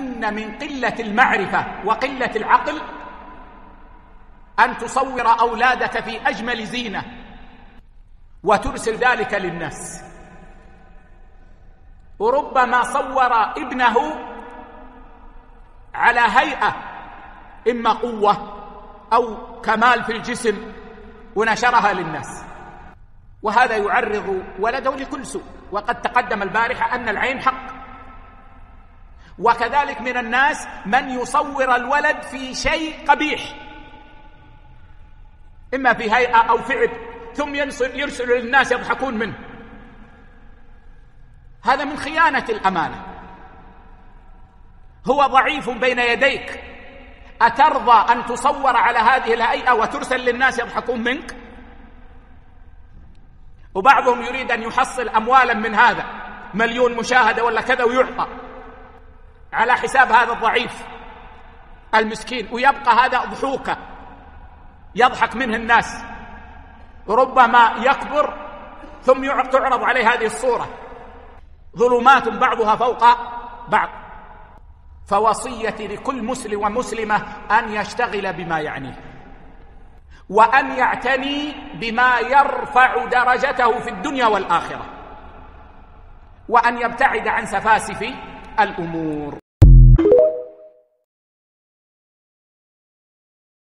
إن من قلة المعرفة وقلة العقل أن تصور أولادك في أجمل زينة وترسل ذلك للناس. وربما صور ابنه على هيئة إما قوة أو كمال في الجسم ونشرها للناس، وهذا يعرض ولده لكل سوء. وقد تقدم البارحة أن العين حق. وكذلك من الناس من يصور الولد في شيء قبيح، إما في هيئة أو فعل، ثم يرسل للناس يضحكون منه. هذا من خيانة الأمانة. هو ضعيف بين يديك، أترضى أن تصور على هذه الهيئة وترسل للناس يضحكون منك؟ وبعضهم يريد أن يحصل أموالا من هذا، 1,000,000 مشاهدة ولا كذا، ويعطى على حساب هذا الضعيف المسكين، ويبقى هذا ضحوكة يضحك منه الناس. ربما يكبر ثم تعرض عليه هذه الصورة، ظلمات بعضها فوق بعض. فوصيتي لكل مسلم ومسلمة أن يشتغل بما يعنيه، وأن يعتني بما يرفع درجته في الدنيا والآخرة، وأن يبتعد عن سفاسف الأمور.